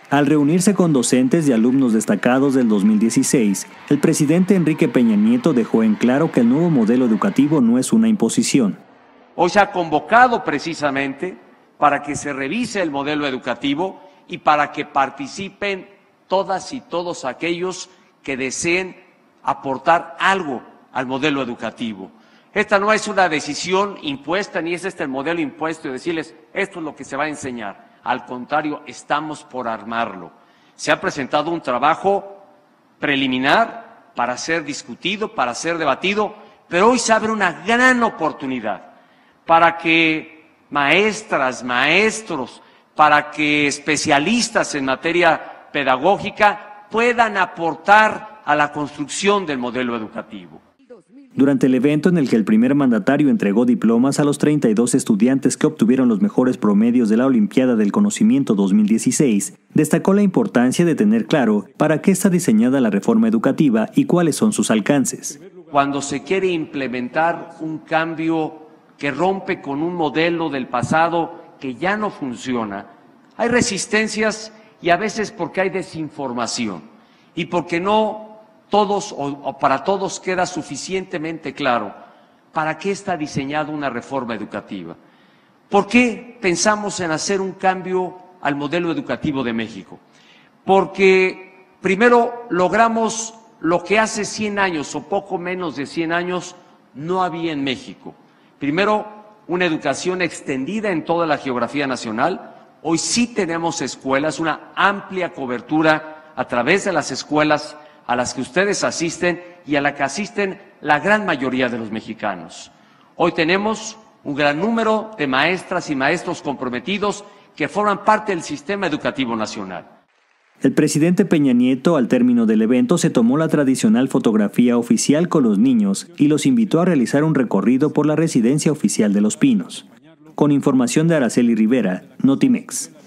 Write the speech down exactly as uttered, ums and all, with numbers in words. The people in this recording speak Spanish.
Al reunirse con docentes y alumnos destacados del dos mil dieciséis, el presidente Enrique Peña Nieto dejó en claro que el nuevo modelo educativo no es una imposición. Hoy se ha convocado precisamente para que se revise el modelo educativo y para que participen todas y todos aquellos que deseen aportar algo al modelo educativo. Esta no es una decisión impuesta, ni es este el modelo impuesto de decirles esto es lo que se va a enseñar. Al contrario, estamos por armarlo. Se ha presentado un trabajo preliminar para ser discutido, para ser debatido, pero hoy se abre una gran oportunidad para que maestras, maestros, para que especialistas en materia pedagógica puedan aportar a la construcción del modelo educativo. Durante el evento en el que el primer mandatario entregó diplomas a los treinta y dos estudiantes que obtuvieron los mejores promedios de la Olimpiada del Conocimiento dos mil dieciséis, destacó la importancia de tener claro para qué está diseñada la reforma educativa y cuáles son sus alcances. Cuando se quiere implementar un cambio que rompe con un modelo del pasado que ya no funciona, hay resistencias y a veces porque hay desinformación y porque no todos o, o para todos queda suficientemente claro para qué está diseñada una reforma educativa. ¿Por qué pensamos en hacer un cambio al modelo educativo de México? Porque primero logramos lo que hace cien años o poco menos de cien años no había en México. Primero, una educación extendida en toda la geografía nacional. Hoy sí tenemos escuelas, una amplia cobertura a través de las escuelas a las que ustedes asisten y a la que asisten la gran mayoría de los mexicanos. Hoy tenemos un gran número de maestras y maestros comprometidos que forman parte del sistema educativo nacional. El presidente Peña Nieto, al término del evento, se tomó la tradicional fotografía oficial con los niños y los invitó a realizar un recorrido por la residencia oficial de Los Pinos. Con información de Araceli Rivera, Notimex.